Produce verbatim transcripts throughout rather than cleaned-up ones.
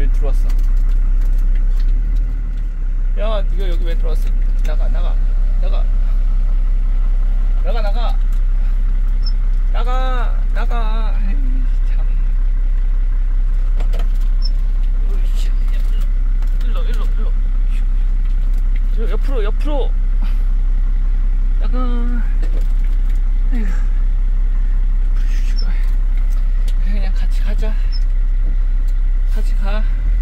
왜 들어왔어? 야, 네가 여기 왜 들어왔어? 나가, 나가, 나가, 나가, 나가, 나가, 나가. 에이, 참. 으이씨, 일로, 일로, 일로, 일로, 옆으로, 옆으로. 나가. 에휴. 그냥 같이 가자. 같이 가.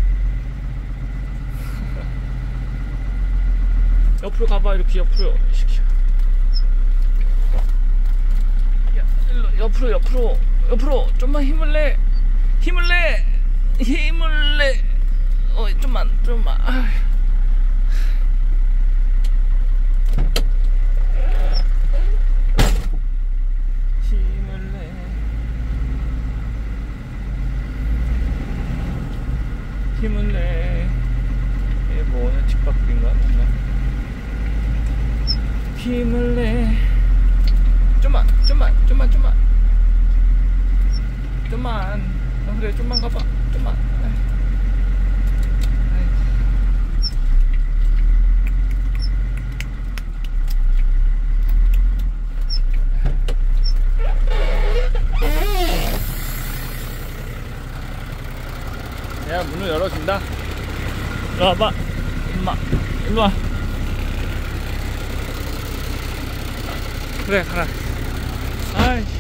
옆으로 가봐. 이렇게 옆으로 시켜. 야, 일로, 옆으로 옆으로 옆으로 좀만 힘을 내. 힘을 내. 힘을 내. 어, 좀만 좀만. 아휴. 힘을 내. 힘을 내. 이게 뭐냐, 집밥인가 뭔가. 힘을 내. 좀만, 좀만, 좀만, 좀만, 좀만. 어, 그래, 좀만 가봐. 좀만. 내가 문을 열어준다. 일로 와봐. 엄마, 일로 와. 그래, 가라. 아이씨.